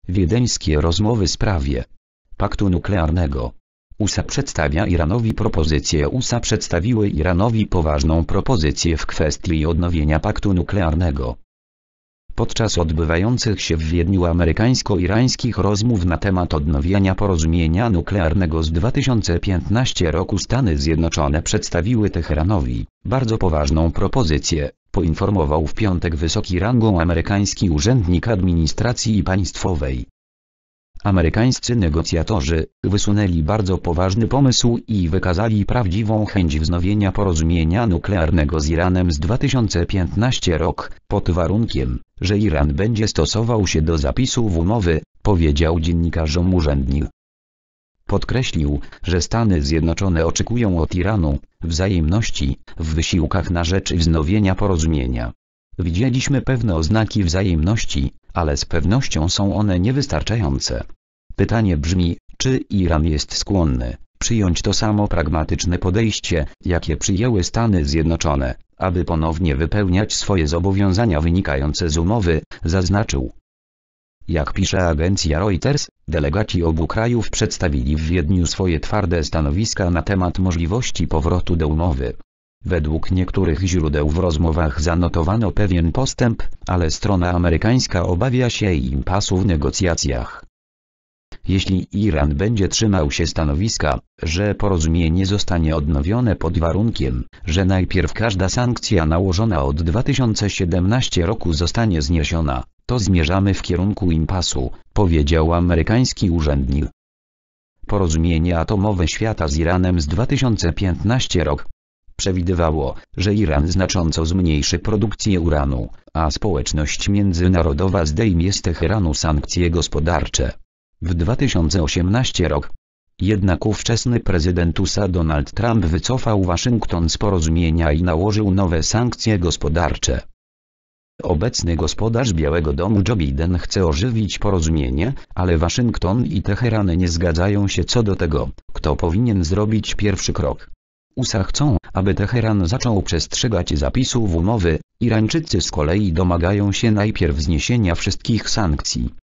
Wiedeńskie rozmowy w sprawie paktu nuklearnego. USA przedstawia Iranowi propozycję. USA przedstawiły Iranowi poważną propozycję w kwestii odnowienia paktu nuklearnego. Podczas odbywających się w Wiedniu amerykańsko-irańskich rozmów na temat odnowienia porozumienia nuklearnego z 2015 roku Stany Zjednoczone przedstawiły Teheranowi bardzo poważną propozycję, poinformował w piątek wysoki rangą amerykański urzędnik administracji państwowej. Amerykańscy negocjatorzy wysunęli bardzo poważny pomysł i wykazali prawdziwą chęć wznowienia porozumienia nuklearnego z Iranem z 2015 roku, pod warunkiem, że Iran będzie stosował się do zapisów umowy, powiedział dziennikarzom urzędnik. Podkreślił, że Stany Zjednoczone oczekują od Iranu wzajemności w wysiłkach na rzecz wznowienia porozumienia. Widzieliśmy pewne oznaki wzajemności, ale z pewnością są one niewystarczające. Pytanie brzmi, czy Iran jest skłonny przyjąć to samo pragmatyczne podejście, jakie przyjęły Stany Zjednoczone, aby ponownie wypełniać swoje zobowiązania wynikające z umowy, zaznaczył. Jak pisze agencja Reuters, delegaci obu krajów przedstawili w Wiedniu swoje twarde stanowiska na temat możliwości powrotu do umowy. Według niektórych źródeł w rozmowach zanotowano pewien postęp, ale strona amerykańska obawia się impasu w negocjacjach. Jeśli Iran będzie trzymał się stanowiska, że porozumienie zostanie odnowione pod warunkiem, że najpierw każda sankcja nałożona od 2017 roku zostanie zniesiona, to zmierzamy w kierunku impasu, powiedział amerykański urzędnik. Porozumienie atomowe świata z Iranem z 2015 roku przewidywało, że Iran znacząco zmniejszy produkcję uranu, a społeczność międzynarodowa zdejmie z Teheranu sankcje gospodarcze. W 2018 roku. Jednak ówczesny prezydent USA Donald Trump wycofał Waszyngton z porozumienia i nałożył nowe sankcje gospodarcze. Obecny gospodarz Białego Domu Joe Biden chce ożywić porozumienie, ale Waszyngton i Teheran nie zgadzają się co do tego, kto powinien zrobić pierwszy krok. USA chcą, aby Teheran zaczął przestrzegać zapisów umowy, Irańczycy z kolei domagają się najpierw zniesienia wszystkich sankcji.